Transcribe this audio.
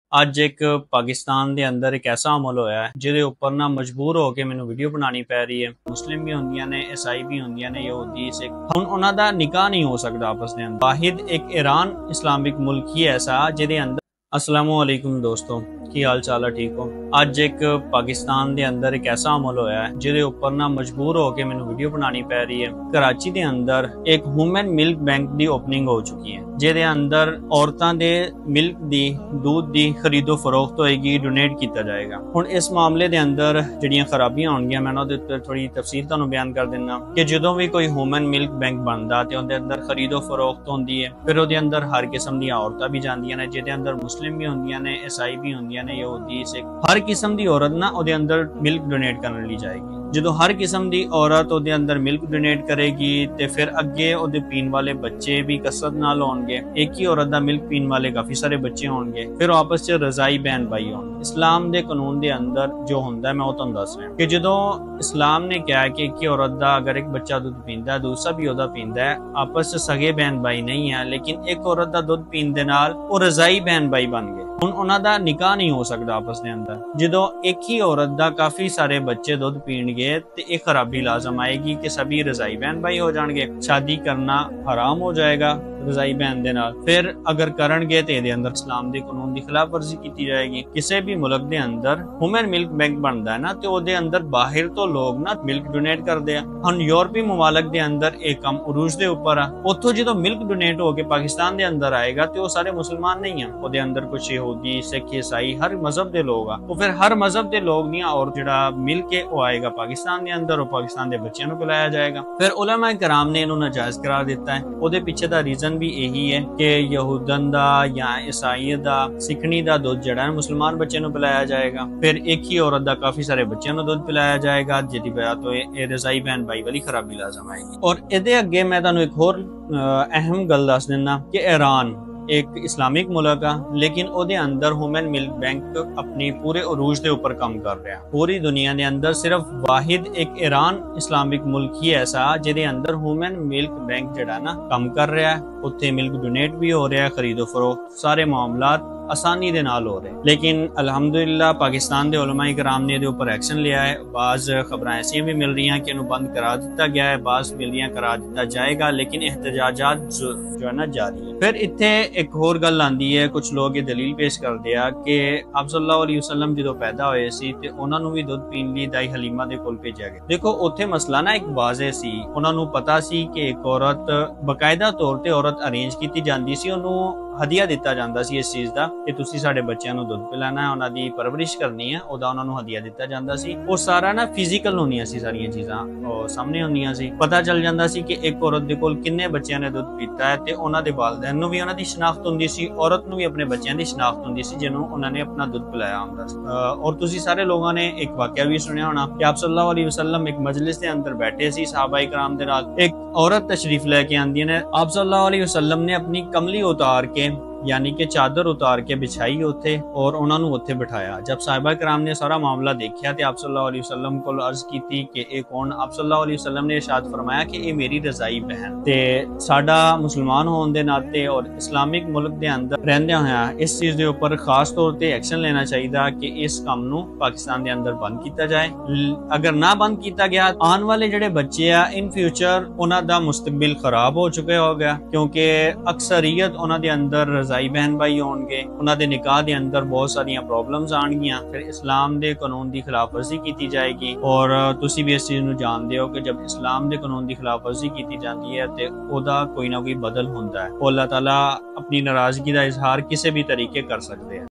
ਅੱਜ ਇੱਕ ਪਾਕਿਸਤਾਨ ਦੇ ਅੰਦਰ ਇੱਕ ਐਸਾ ਅਮਲ ਹੋਇਆ ਹੈ ਜਿਹਦੇ ਉੱਪਰ ਨਾ ਮਜਬੂਰ ਹੋ ਕੇ ਮੈਨੂੰ ਵੀਡੀਓ ਬਣਾਉਣੀ ਪੈ ਰਹੀ ਹੈ। ਮੁਸਲਿਮ ਵੀ ਹੁੰਦੀਆਂ ਨੇ, ਈਸਾਈ ਵੀ ਹੁੰਦੀਆਂ ਨੇ, ਯਹੂਦੀ ਸਿੱਖ। ਹੁਣ ਉਹਨਾਂ ਦਾ ਨਿਕਾਹ ਨਹੀਂ ਹੋ ਸਕਦਾ ਆਪਸ ਦੇ ਅੰਦਰ। ਵਾਹਿਦ ਇੱਕ ईरान इस्लामिक मुल्क ही ऐसा ਜਿਹਦੇ ਅੰਦਰ अस्सलामुअलैकुम दोस्तों, की हाल चाल है? ठीक हो? ਅੱਜ ਇੱਕ ਪਾਕਿਸਤਾਨ ਦੇ ਅੰਦਰ ਇੱਕ ਐਸਾ ਅਮਲ ਹੋਇਆ ਹੈ ਜਿਹਦੇ ਉੱਪਰ ਨਾ ਮਜਬੂਰ ਹੋ ਕੇ ਮੈਨੂੰ ਵੀਡੀਓ ਬਣਾਉਣੀ ਪੈ ਰਹੀ ਹੈ। ਕਰਾਚੀ ਦੇ ਅੰਦਰ ਇੱਕ ਹਿਊਮਨ ਮਿਲਕ ਬੈਂਕ ਦੀ ਓਪਨਿੰਗ ਹੋ ਚੁੱਕੀ ਹੈ ਜਿਹਦੇ ਅੰਦਰ ਔਰਤਾਂ ਦੇ ਮਿਲਕ ਦੀ, ਦੁੱਧ ਦੀ ਖਰੀਦੋ ਫਰੋਖਤ ਹੋਏਗੀ, ਡੋਨੇਟ ਕੀਤਾ ਜਾਏਗਾ। ਹੁਣ ਇਸ ਮਾਮਲੇ ਦੇ ਅੰਦਰ ਜਿਹੜੀਆਂ ਖਰਾਬੀਆਂ ਹੋਣਗੀਆਂ ਮੈਂ ਉਹਦੇ ਉੱਤੇ ਥੋੜੀ ਤਫਸੀਲ ਤੁਹਾਨੂੰ ਬਿਆਨ ਕਰ ਦਿੰਦਾ ਕਿ ਜਦੋਂ ਵੀ ਕੋਈ ਹਿਊਮਨ ਮਿਲਕ ਬੈਂਕ ਬਣਦਾ ਤੇ ਉਹਦੇ ਅੰਦਰ ਖਰੀਦੋ ਫਰੋਖਤ ਹੁੰਦੀ ਹੈ। ਫਿਰ ਉਹਦੇ ਅੰਦਰ ਹਰ ਕਿਸਮ ਦੀਆਂ ਔਰਤਾਂ ਵੀ ਜਾਂਦੀਆਂ ਨੇ ਜਿਹਦੇ ਅੰਦਰ ਮੁਸਲਿਮ ਵੀ ਹੁੰਦੀਆਂ ਨੇ, ਈਸਾਈ ਵੀ ਹੁੰਦੀਆਂ ਨੇ, ਯਹੂਦੀ ਸਿੱਖ। ਹਰ किस्म की औरत ना ਉਹਦੇ ਅੰਦਰ ਮਿਲਕ ਡੋਨੇਟ ਕਰਨ ਲਈ ਜਾਏਗੀ। ਜਦੋਂ ਹਰ ਕਿਸਮ ਦੀ ਔਰਤ ਉਹਦੇ ਅੰਦਰ ਮਿਲਕ ਡੋਨੇਟ ਕਰੇਗੀ ਤੇ ਫਿਰ ਅੱਗੇ ਉਹਦੇ ਪੀਣ ਵਾਲੇ ਬੱਚੇ ਵੀ ਕਸਰਤ ਨਾਲ ਹੋਣਗੇ। ਇੱਕ ਹੀ ਔਰਤ ਦਾ ਮਿਲਕ ਪੀਣ ਵਾਲੇ ਕਾਫੀ ਸਾਰੇ ਬੱਚੇ ਹੋਣਗੇ। ਫਿਰ ਆਪਸ ਚ ਰਜ਼ਾਈ ਬਹਿਨ ਭਾਈ ਹੋਣਗੇ। ਇਸਲਾਮ ਦੇ ਕਾਨੂੰਨ ਦੇ ਅੰਦਰ ਜੋ ਹੁੰਦਾ ਮੈਂ ਉਹ ਤੁਹਾਨੂੰ ਦੱਸ ਰਿਹਾ ਕਿ ਜਦੋਂ ਇਸਲਾਮ ਨੇ ਕਿਹਾ ਕਿ ਇੱਕ ਹੀ ਔਰਤ ਦਾ ਅਗਰ ਇੱਕ ਬੱਚਾ ਦੁੱਧ ਪੀਂਦਾ ਹੈ ਦੂਸਰਾ ਵੀ ਉਹਦਾ ਪੀਂਦਾ ਹੈ, ਆਪਸ ਚ ਸਗੇ ਬਹਿਨ ਭਾਈ ਨਹੀਂ ਹੈ, ਲੇਕਿਨ ਇੱਕ ਔਰਤ ਦਾ ਦੁੱਧ ਪੀਣ ਦੇ ਨਾਲ ਉਹ ਰਜ਼ਾਈ ਬਹਿਨ ਭਾਈ ਬਣ ਗਏ। ਹੁਣ ਉਹਨਾਂ ਦਾ ਨਿਕਾਹ ਨਹੀਂ ਹੋ ਸਕਦਾ ਆਪਸ ਦੇ ਅੰਦਰ। ਜਦੋਂ ਇੱਕ ਹੀ ਔਰਤ ਦਾ ਕਾਫੀ ਸਾਰੇ ਬੱਚੇ ਦੁੱਧ ਪੀਣਗੇ ਤੇ ਇਹ ਖਰਾਬੀ ਲਾਜ਼ਮ ਆਏਗੀ ਕਿ ਸभी रजाई बहन भाई हो जाएंगे। शादी करना हराम हो जाएगा रजाई बहन दे नाल। फिर अगर करनगे ते इहदे अंदर इस्लाम दे कानून दी खिलाफ वर्जी की जाएगी। किसी भी मुल्क दे अंदर ह्यूमन मिल्क बैंक बनदा है ना ते ओदे अंदर बाहर तो लोग ना मिल्क डोनेट करदे आ। हुण यूरोपी मुमालिक दे अंदर एक कम उरूज दे ऊपर आ। उत्थों जो मिल्क डोनेट होके पाकिस्तान दे अंदर आएगा ते वो सारे मुसलमान नहीं है। ओदे अंदर कुछ यहूदी सिख ईसाई हर मजहब दे लोग आ। फिर हर मजहब दे लोग नहीं और जिहड़ा मिल के वो आएगा पाकिस्तान दे अंदर और पाकिस्तान दे बच्चों को पिलाया जाएगा। फिर उलमा कराम ने इन्हों नाजायज करार दिता है। ਉਹਦੇ ਪਿੱਛੇ ਦਾ ਰੀਜ਼ਨ ਵੀ ਇਹੀ ਹੈ ਕਿ ਯਹੂਦਨ ਦਾ ਜਾਂ ਈਸਾਈ ਦਾ ਸਿੱਖਣੀ ਦਾ ਦੁੱਧ ਜਿਹੜਾ ਹੈ ਮੁਸਲਮਾਨ ਬੱਚੇ ਨੂੰ ਪਿਲਾਇਆ ਜਾਏਗਾ। ਫਿਰ ਇੱਕ ਹੀ ਔਰਤ ਦਾ ਕਾਫੀ ਸਾਰੇ ਬੱਚਿਆਂ ਨੂੰ ਦੁੱਧ ਪਿਲਾਇਆ ਜਾਏਗਾ ਜਿਹਦੀ ਵਜ੍ਹਾ ਤੋਂ ਇਹ ਰਜ਼ਾਈ ਬਹਿਨ ਭਾਈ ਵਾਲੀ ਖਰਾਬੀ ਲਾਜ਼ਮ ਆਏਗੀ। ਔਰ ਇਹਦੇ ਅੱਗੇ ਮੈਂ ਤੁਹਾਨੂੰ ਇੱਕ ਹੋਰ ਅਹਿਮ ਗੱਲ ਦੱਸ ਦਿੰਦਾ ਕਿ ईरान एक इस्लामिक मुल्क है लेकिन ਉਹਦੇ अंदर ह्यूमन मिल्क बैंक अपनी पूरे उरूज के ऊपर काम कर रहा है। पूरी दुनिया के अंदर सिर्फ वाहिद एक ईरान इस्लामिक मुल्क ही ऐसा ਜਿਹਦੇ अंदर ह्यूमन मिल्क बैंक ਜਿਹੜਾ ਨਾ काम कर रहा है। ਉੱਥੇ मिल्क डोनेट भी हो रहा है, खरीदो फरोख्त सारे मामलात आसानी दे नाल हो रहे। लेकिन अल्हम्दुलिल्लाह पाकिस्तान दे उलमाए कराम ने ऊपर एक्शन लिया है। बाज खबरें ऐसी भी मिल रही हैं कि इन्हें बंद करा दिता गया है, बाज मिल रही करा दिता जाएगा, लेकिन एहतजाजात जो है ना जारी है। फिर इत्थे एक होर गल आंदी है, कुछ लोग ये दलील पेश करते हैं कि आप सल्लल्लाहु अलैहि वसल्लम जो पैदा होए सी ते उन्हां नूं भी दुध पीण लई दाई हलीमा दे कोल भेजा गया। देखो उत्थे मसला ना एक वाज़े सी, उन्हां नूं पता सी कि एक औरत बकायदा तौर ते औरत अरेंज की जाती सी, उन्होंने हदिया दिता जाता सी इस चीज़ का कि तुसी साडे बच्चों नूं दुध पिलाना है, उन्हां दी परवरिश करनी है, उहदा उन्हां नूं हदिया दिता जाता सी। वो सारा ना फिजिकल होंदियां सी, सारियां चीज़ां सामने होंदियां सी। पता चल जाता सी कि एक औरत दे कोल किन्ने बच्चों ने दुध पीता है ते उन्हां दे वालिदैन नूं भी उन्हां दी शनाख्त हुंदी सी, औरत नूं भी अपने बच्चों की शनाख्त हुंदी सी जिन्हों उन्हां ने अपना दुध पिलाया हुंदा सी। और तुसी सारे लोगों ने एक वाकया भी सुनिया होना कि आप सल्लल्लाहु अलैहि वसल्लम एक मजलिस के अंदर बैठे सी सहाबाए कराम दे नाल। एक औरत तशरीफ लेके आंदी ने, आप सल्लल्लाहु अलैहि वसल्लम ने अपनी कमली उतार के यानी कि चादर उतार के बिछाई उत्थे और उन्होंने उत्थे बिठाया। जब साहिबा कराम ने सारा मामला देखा तो आप सल्लल्लाहु अलैहि वसल्लम को अर्ज की थी कि ये कौन? आप सल्लल्लाहु अलैहि वसल्लम ने इरशाद फरमाया कि ये मेरी रजाई बहन ते साडा मुसलमान होने के नाते और इस्लामिक मुल्क के अंदर रहंदे होया इस चीज़ के ऊपर खास तौर पर एक्शन लेना चाहिए कि इस काम नूं पाकिस्तान के अंदर बंद किया जाए। अगर ना बंद किया गया आने वाले जिहड़े बच्चे आ इन फ्यूचर उन्हां दा मुस्तकबिल खराब हो चुका होगा, क्योंकि अक्सरियत उन्हां दे अंदर रजाई बहन भाई होंगे, उन्होंने निकाह के अंदर बहुत सारिया प्रॉब्लम्स आनगियां। फिर इस्लाम के कानून की खिलाफ वर्जी की जाएगी और तुसी भी इस चीज़ नूं जानते हो कि जब इस्लाम के कानून की खिलाफ वर्जी की जाती है तो ओदा कोई ना कोई बदल होता है। अल्लाह ताला अपनी नाराजगी का इजहार किसी भी तरीके कर सकते हैं।